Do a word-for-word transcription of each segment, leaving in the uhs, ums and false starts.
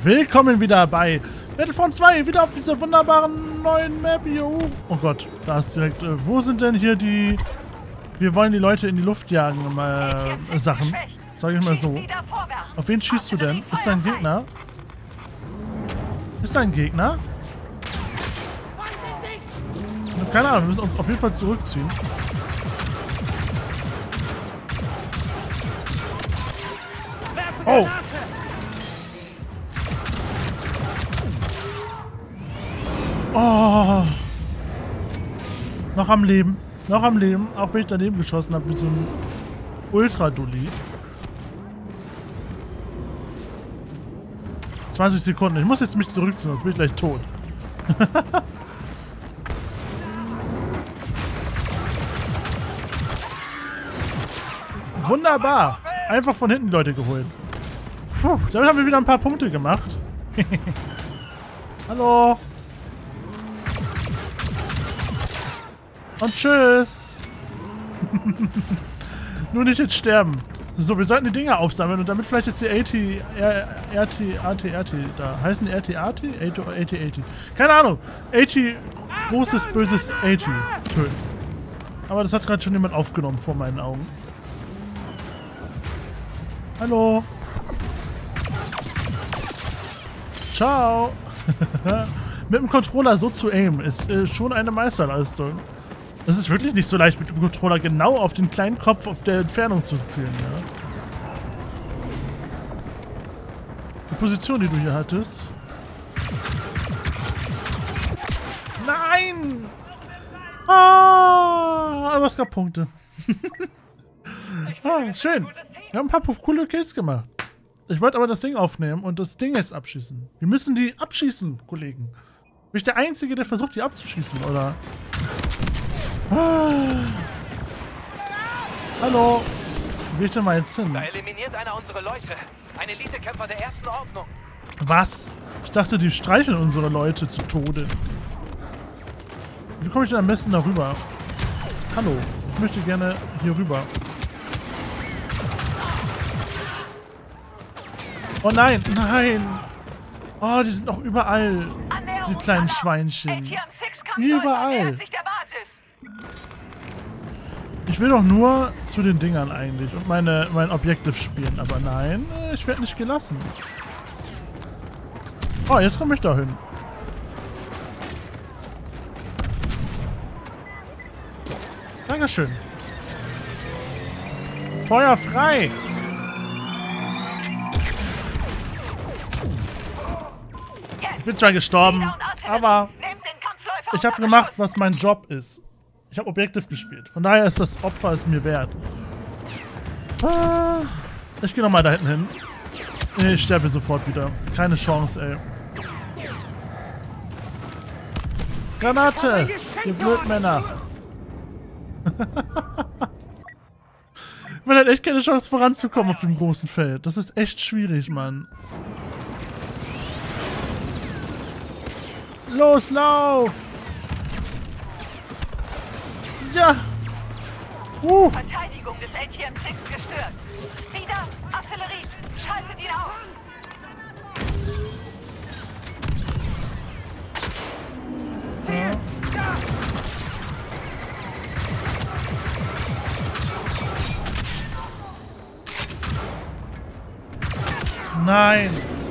Willkommen wieder bei Battlefront zwei, wieder auf dieser wunderbaren neuen Map hier. Oh Gott, da ist direkt, äh, wo sind denn hier die, wir wollen die Leute in die Luft jagen, äh, Sachen, sag ich mal so. Auf wen schießt du denn? Ist da ein Gegner? Ist da ein Gegner? Keine Ahnung, wir müssen uns auf jeden Fall zurückziehen. Oh! Oh! Noch am Leben. Noch am Leben. Auch wenn ich daneben geschossen habe, wie so ein Ultra-Dulli. zwanzig Sekunden. Ich muss jetzt mich zurückziehen, sonst bin ich gleich tot. Wunderbar. Einfach von hinten die Leute geholt. Puh, damit haben wir wieder ein paar Punkte gemacht. Hallo. Und tschüss. Nur nicht jetzt sterben. So, wir sollten die Dinger aufsammeln und damit vielleicht jetzt die AT, R T, A T, R T, da. Heißen die R T, A T? A T, A T, A T. Keine Ahnung. AT, großes, böses AT töten. Aber das hat gerade schon jemand aufgenommen vor meinen Augen. Hallo. Ciao. Mit dem Controller so zu aimen ist äh, schon eine Meisterleistung. Es ist wirklich nicht so leicht, mit dem Controller genau auf den kleinen Kopf auf der Entfernung zu zielen. Ja? Die Position, die du hier hattest. Nein! Ah, aber es gab Punkte. Ah, schön. Wir haben ein paar coole Kills gemacht. Ich wollte aber das Ding aufnehmen und das Ding jetzt abschießen. Wir müssen die abschießen, Kollegen. Bin ich der Einzige, der versucht, die abzuschießen, oder? Ah. Hallo. Wo will ich denn mal jetzt hin? Da eliminiert einer unsere Leute. Ein Elitekämpfer der ersten Ordnung. Was? Ich dachte, die streicheln unsere Leute zu Tode. Wie komme ich denn am besten da rüber? Hallo. Ich möchte gerne hier rüber. Oh nein, nein! Oh, die sind noch überall, die kleinen Schweinchen. Überall. Ich will doch nur zu den Dingern eigentlich und meine, mein Objective spielen, aber nein, ich werde nicht gelassen. Oh, jetzt komme ich da hin. Dankeschön. Feuer frei! Ich bin zwar gestorben, aber ich habe gemacht, was mein Job ist. Ich habe Objective gespielt. Von daher ist das Opfer es mir wert. Ah, ich gehe nochmal da hinten hin. Nee, ich sterbe sofort wieder. Keine Chance, ey. Granate! Ihr Blödmänner! Man hat echt keine Chance voranzukommen auf dem großen Feld. Das ist echt schwierig, Mann. Los, lauf! Ja! Uh. Verteidigung des A T M sechs gestört. Wieder Artillerie. Schaltet ihn auf. Ja. Nein!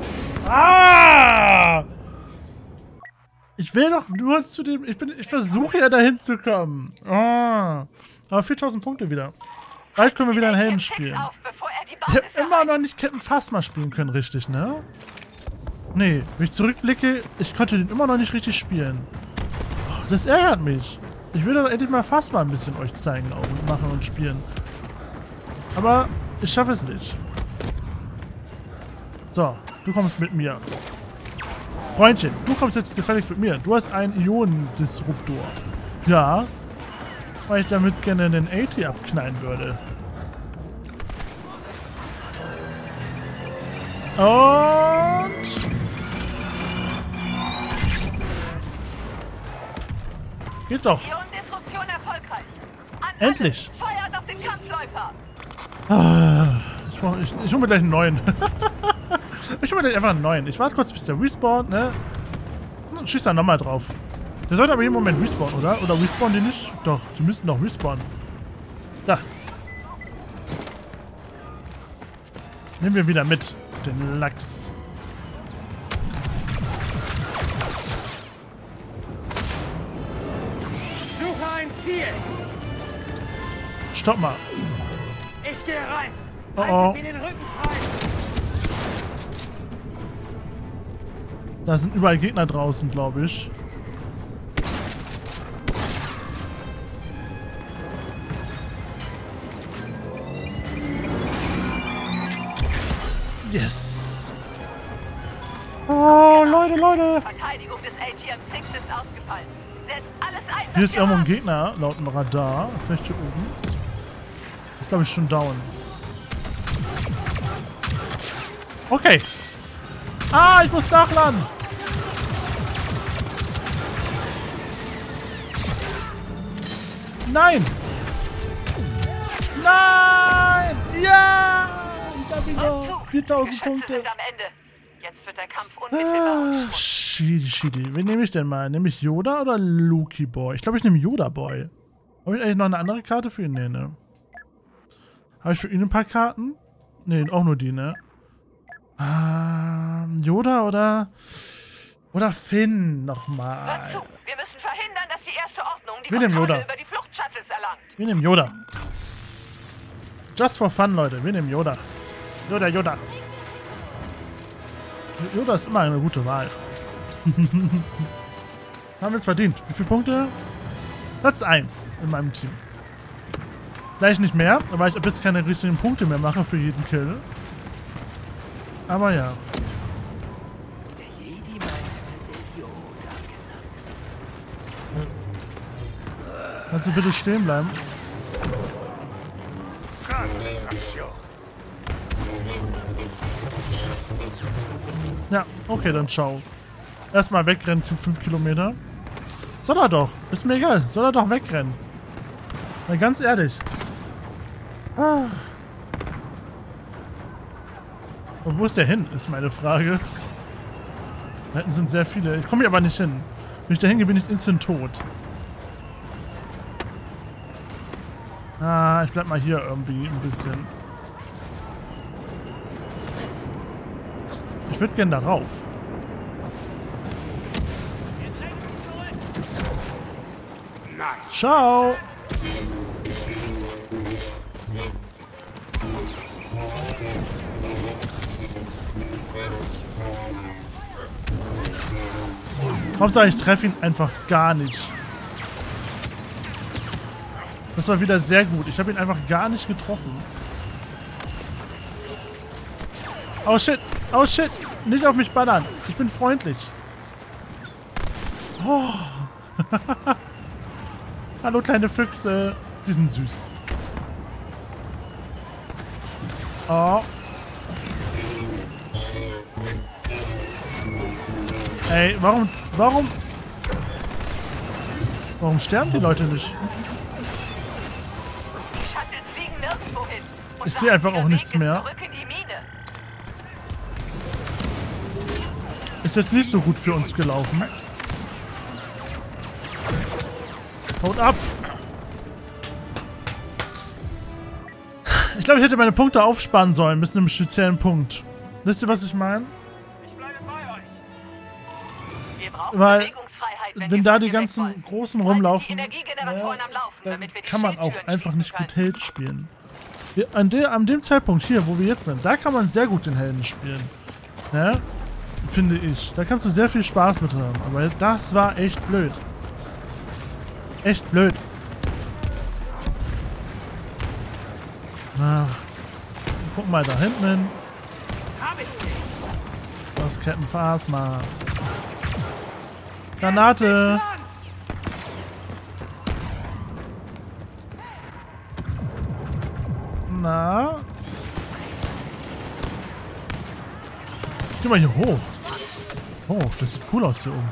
Ah! Ich will doch nur zu dem... Ich bin, ich versuche ja dahin zu kommen. Oh. Aber viertausend Punkte wieder. Bald können wir wieder einen Helden spielen. Ich habe immer noch nicht Captain Phasma spielen können, richtig, ne? Nee, wenn ich zurückblicke, ich konnte den immer noch nicht richtig spielen. Oh, das ärgert mich. Ich will doch endlich mal Phasma ein bisschen euch zeigen, auch machen und spielen. Aber ich schaffe es nicht. So, du kommst mit mir. Freundchen, du kommst jetzt gefälligst mit mir. Du hast einen Ionendisruptor. Ja. Weil ich damit gerne den A T abknallen würde. Und... Geht doch. Ionendisruption erfolgreich. Endlich. Feuert auf den Kampfläufer. Ah, ich, ich, ich hole mir gleich einen neuen. Ich hole mir einfach einen neuen. Ich warte kurz, bis der respawnt, ne? Und schieß da nochmal drauf. Der sollte aber jeden Moment respawnen, oder? Oder respawnen die nicht? Doch, die müssten doch respawnen. Da. Nehmen wir wieder mit. Den Lachs. Suche ein Ziel. Stopp mal. Ich gehe rein. Oh, Haltet oh. mir den Rücken frei. Da sind überall Gegner draußen, glaube ich. Yes. Oh, Leute, Leute. Verteidigung des A T M sechs ist ausgefallen. Setzt alles ein, Hier was ist ihr irgendwo ein habt. Gegner, laut dem Radar. Vielleicht hier oben. Ist, glaube ich, schon down. Okay. Ah, ich muss nachladen. Nein. Nein. Ja. Ich hab ihn noch. Rückzug. viertausend Geschütze Punkte. sind am Ende. Jetzt wird der Kampf unmittelbar. Ah, Shidi, Shidi. Wen nehme ich denn mal? Nehme ich Yoda oder Luki Boy? Ich glaube, ich nehme Yoda Boy. Habe ich eigentlich noch eine andere Karte für ihn? Nee, ne? Habe ich für ihn ein paar Karten? Ne, auch nur die, ne? Ah, Yoda oder... Oder Finn nochmal. Hört zu, wir müssen verhindern, dass die erste Ordnung die Wir nehmen Kontrolle Yoda. über die Fluchtshuttles erlangt. Wir nehmen Yoda. Just for fun, Leute. Wir nehmen Yoda. Yoda, Yoda. Yoda ist immer eine gute Wahl. Haben wir es verdient. Wie viele Punkte? Platz eins in meinem Team. Gleich nicht mehr, weil ich ab jetzt keine richtigen Punkte mehr mache für jeden Kill. Aber ja. Der Jedi-Meister, der Yoda genannt. Kannst du bitte stehen bleiben? Konzentration. Ja, okay, dann ciao. Erstmal wegrennen, fünf Kilometer. Soll er doch. Ist mir egal. Soll er doch wegrennen. Na, ganz ehrlich. Ah. Und wo ist der hin, ist meine Frage. Da hinten sind sehr viele. Ich komme hier aber nicht hin. Wenn ich da hingehe, bin ich instant tot. Ah, ich bleib mal hier irgendwie ein bisschen. Ich würde gerne darauf. Ciao. Hauptsache, ich treffe ihn einfach gar nicht. Das war wieder sehr gut. Ich habe ihn einfach gar nicht getroffen. Oh shit. Oh shit. Nicht auf mich ballern. Ich bin freundlich. Oh. Hallo kleine Füchse. Die sind süß. Oh. Ey, warum, warum, warum sterben die Leute nicht? Die Shuttles fliegen nirgendwo hin. Und Ich sehe einfach der auch Weg nichts ist mehr. Zurück in die Mine. Ist jetzt nicht so gut für uns gelaufen. Haut ab! Ich glaube, ich hätte meine Punkte aufsparen sollen, bis zu einem speziellen Punkt. Wisst ihr, was ich meine? Ich bleibe bei euch. Wir brauchen Weil, Bewegungsfreiheit, wenn wir da von die hier ganzen weg wollen. Großen Haltet rumlaufen, die Energiegeneratoren ja, am Laufen, dann damit wir die kann man auch Schildtüren einfach nicht schließen gut können. Held spielen. Ja, an, de, an dem Zeitpunkt hier, wo wir jetzt sind, da kann man sehr gut den Helden spielen. Ja? Finde ich. Da kannst du sehr viel Spaß mit haben. Aber das war echt blöd. Echt blöd. Na, guck mal da hinten hin. Hab ich nicht. Das Captain Phasma. Granate. Na? Geh mal hier hoch. Oh, das sieht cool aus hier oben.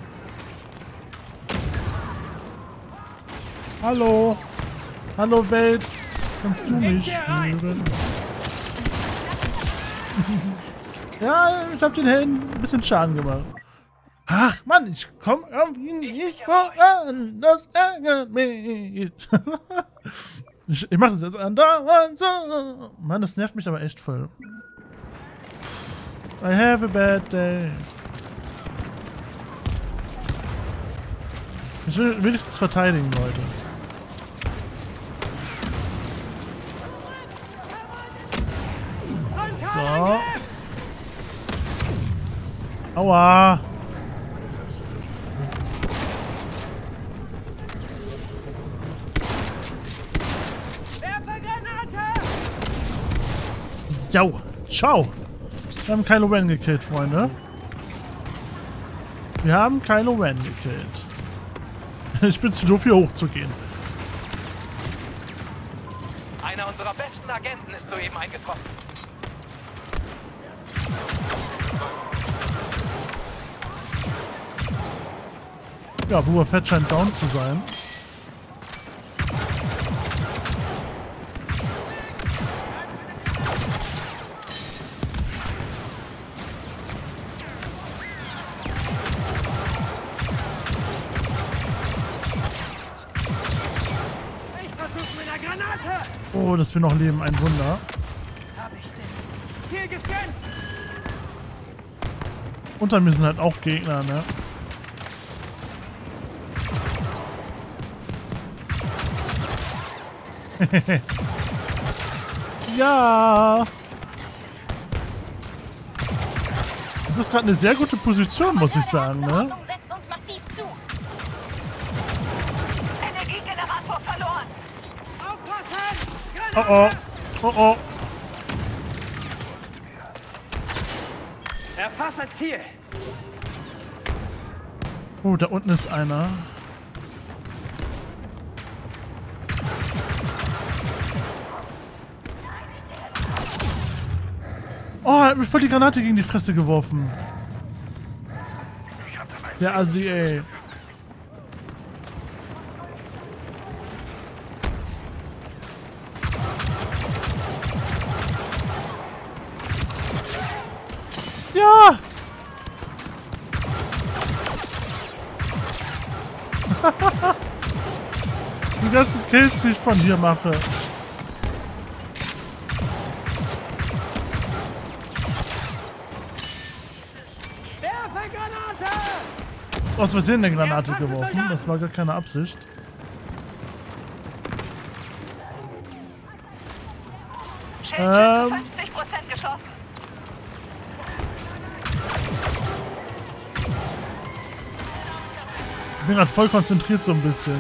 Hallo. Hallo Welt. Kannst du mich hören? Ja, ich habe den Helden ein bisschen Schaden gemacht. Ach, Mann, ich komme irgendwie nicht voran. Das ärgert mich. ich ich mache das jetzt andauernd so. Mann, das nervt mich aber echt voll. I have a bad day. Ich will wenigstens verteidigen, Leute. So. Aua. Jau. Ciao. Wir haben Kylo Ren gekillt, Freunde. Wir haben Kylo Ren gekillt. Ich bin zu doof, hier hochzugehen. Einer unserer besten Agenten ist soeben eingetroffen. Ja, Boba Fett scheint down zu sein. Oh, dass wir noch leben, ein Wunder. Hab ich dich. Ziel gescannt. Unter mir sind halt auch Gegner, ne? Ja! Das ist gerade eine sehr gute Position, muss ich sagen, ne? Energiegenerator verloren. Oh oh. Oh oh. Erfasse Ziel. Oh, da unten ist einer. Oh, er hat mir voll die Granate gegen die Fresse geworfen. Der Assi, ey. Ja! Die ganzen Kills, die ich von hier mache. Aus Versehen eine Granate geworfen. Das war gar keine Absicht. Ähm. fünfzig Prozent geschossen. Ich bin gerade voll konzentriert so ein bisschen.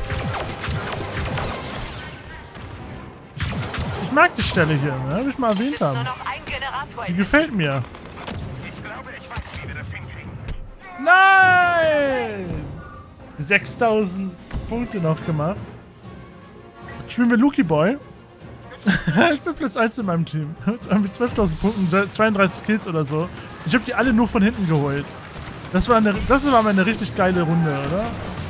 Ich, ich mag die Stelle hier, ne? Hab ich mal erwähnt haben. Nur noch ein Generator. Die gefällt mir. Ich glaube, ich weiß, wie wir das hinkriegen. Nein! sechstausend Punkte noch gemacht. Spielen wir Lucky Boy. Ich bin Platz eins in meinem Team. Mit zwölftausend Punkten, zweiunddreißig Kills oder so. Ich habe die alle nur von hinten geholt. Das war, eine, das war mal eine richtig geile Runde, oder?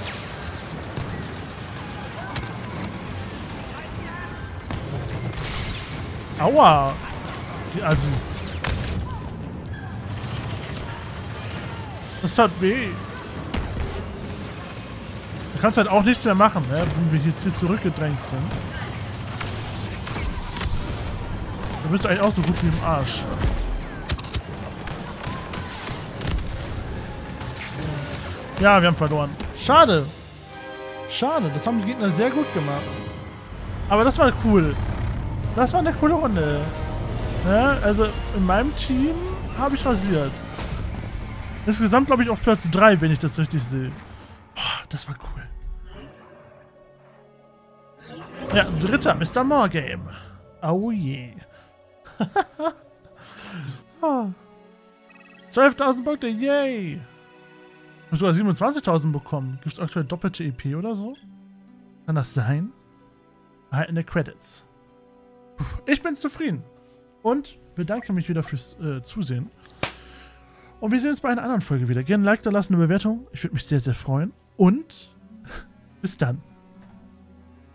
Aua! Die Assis. Das tat weh. Du kannst halt auch nichts mehr machen, ne? Wenn wir jetzt hier zurückgedrängt sind. Du bist eigentlich auch so gut wie im Arsch. Ja, wir haben verloren. Schade. Schade, das haben die Gegner sehr gut gemacht. Aber das war cool. Das war eine coole Runde. Ja, also in meinem Team habe ich rasiert. Insgesamt glaube ich auf Platz drei, wenn ich das richtig sehe. Oh, das war cool. Ja, dritter, Mister Morgame. Oh je. Oh. zwölftausend Punkte, yay! Ich habe sogar siebenundzwanzigtausend bekommen. Gibt es aktuell doppelte E P oder so? Kann das sein? Erhaltene Credits. Puh, ich bin zufrieden. Und bedanke mich wieder fürs äh, Zusehen. Und wir sehen uns bei einer anderen Folge wieder. Gerne ein Like da lassen, eine Bewertung. Ich würde mich sehr, sehr freuen. Und bis dann.